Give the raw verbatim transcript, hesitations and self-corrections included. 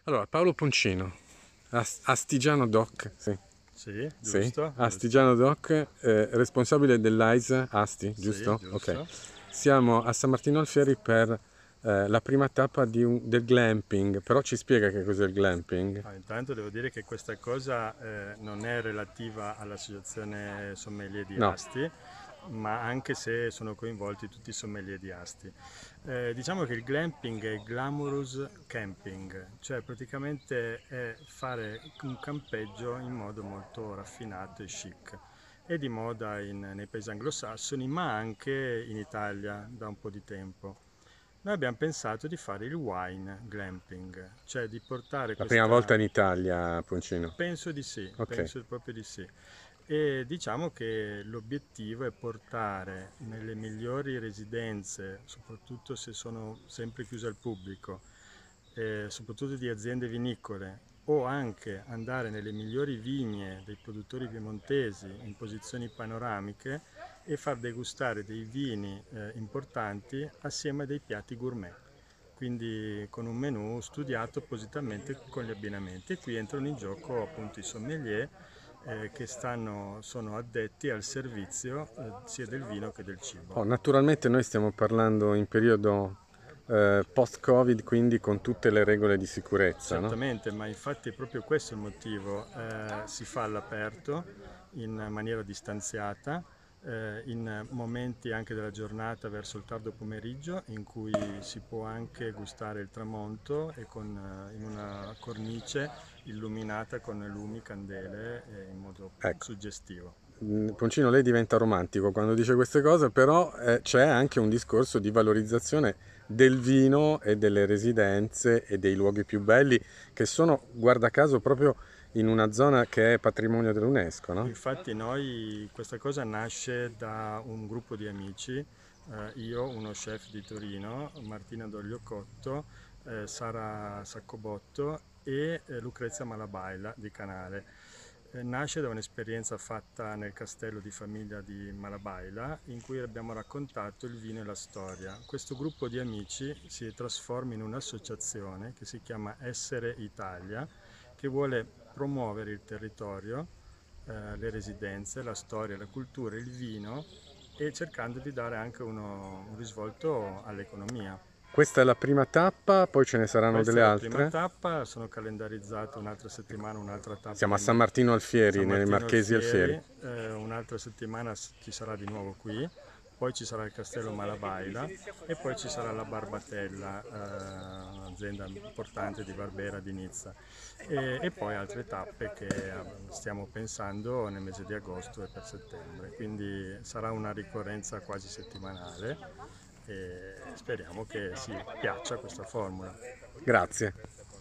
Allora, Paolo Poncino, Ast- Astigiano Doc, sì, Sì, sì, giusto, giusto. Astigiano Doc, eh, responsabile dell'A I S Asti, Sì, giusto? Ok. giusto. Siamo a San Martino Alfieri per eh, la prima tappa di un- del glamping, però ci spiega che cos'è il glamping? Ah, intanto devo dire che questa cosa eh, non è relativa all'associazione sommelier di No, Asti, ma anche se sono coinvolti tutti i sommelier di Asti. Eh, diciamo che il glamping è glamorous camping, cioè praticamente è fare un campeggio in modo molto raffinato e chic. È di moda in- nei paesi anglosassoni, ma anche in Italia da un po' di tempo. Noi abbiamo pensato di fare il wine glamping, cioè di portare la prima volta questa. in Italia, Poncino. Penso di sì, Ok. penso proprio di sì. E diciamo che l'obiettivo è portare nelle migliori residenze, soprattutto se sono sempre chiuse al pubblico, eh, soprattutto di aziende vinicole, o anche andare nelle migliori vigne dei produttori piemontesi in posizioni panoramiche e far degustare dei vini eh, importanti assieme a dei piatti gourmet, quindi con un menù studiato appositamente con gli abbinamenti. E qui entrano in gioco appunto i sommelier eh, che stanno, sono addetti al servizio eh, sia del vino che del Oh, cibo. naturalmente noi stiamo parlando in periodo eh, post-Covid, quindi con tutte le regole di sicurezza, no? Certamente, ma infatti è proprio questo il motivo. Eh, si fa all'aperto, in maniera distanziata, eh, in momenti anche della giornata verso il tardo pomeriggio, in cui si può anche gustare il tramonto e con, eh, in una cornice illuminata con lumi, candele, eh, in modo Ecco. suggestivo. Mm, Poncino, lei diventa romantico quando dice queste cose, però eh, c'è anche un discorso di valorizzazione del vino e delle residenze e dei luoghi più belli che sono, guarda caso, proprio in una zona che è patrimonio dell'UNESCO, no? Infatti noi, questa cosa nasce da un gruppo di amici, eh, io, uno chef di Torino, Martina Dogliocotto, eh, Sara Saccobotto e eh, Lucrezia Malabaila di Canale. Eh, nasce da un'esperienza fatta nel castello di famiglia di Malabaila in cui abbiamo raccontato il vino e la storia. Questo gruppo di amici si trasforma in un'associazione che si chiama Essere Italia, che vuole promuovere il territorio, eh, le residenze, la storia, la cultura, il vino, e cercando di dare anche uno, un risvolto all'economia. Questa è la prima tappa, poi ce ne saranno Questa delle è la prima altre. tappa, sono calendarizzate un'altra settimana, un'altra tappa Siamo a nel San Mar- Martino Alfieri, San nei Martino Marchesi Alfieri. Alfieri, eh, un'altra settimana s- ci sarà di nuovo qui, poi ci sarà il Castello Malabaila e poi ci sarà la Barbatella, eh, un'azienda importante di Barbera di Nizza, e, e poi altre tappe che eh, stiamo pensando nel mese di agosto e per settembre, quindi sarà una ricorrenza quasi settimanale e speriamo che si piaccia questa formula. Grazie.